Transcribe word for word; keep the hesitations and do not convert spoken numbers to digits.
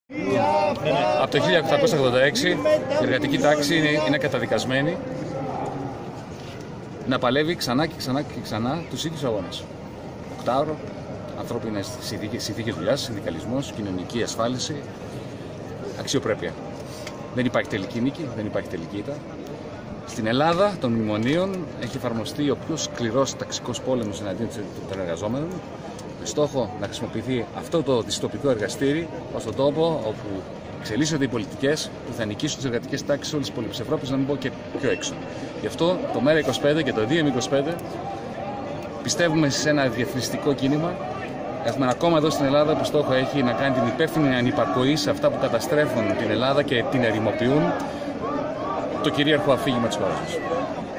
Από το χίλια οκτακόσια ογδόντα έξι η εργατική τάξη είναι, είναι καταδικασμένη να παλεύει ξανά και ξανά και ξανά τους ίδιους αγώνες. Οκτάωρο, ανθρώπινες συνθήκες δουλειάς, συνδικαλισμός, κοινωνική ασφάλιση, αξιοπρέπεια. Δεν υπάρχει τελική νίκη, δεν υπάρχει τελική ήττα. Στην Ελλάδα των μνημονίων έχει εφαρμοστεί ο πιο σκληρός ταξικός πόλεμος εναντίον των εργαζόμενων, με στόχο να χρησιμοποιηθεί αυτό το δυστοπικό εργαστήρι ως τον τόπο όπου εξελίσσονται οι πολιτικές που θα νικήσουν τις εργατικές τάξεις όλης της υπόλοιπης Ευρώπης, να μην πω και πιο έξω. Γι' αυτό το ΜΕΡΑ είκοσι πέντε και το ΔΙΕΜ είκοσι πέντε πιστεύουμε σε ένα διεθνιστικό κίνημα. Έχουμε ένα κόμμα εδώ στην Ελλάδα που στόχο έχει να κάνει την υπεύθυνη ανυπακοή σε αυτά που καταστρέφουν την Ελλάδα και την ερημοποιούν, το κυρίαρχο αφήγημα της χώρας μας.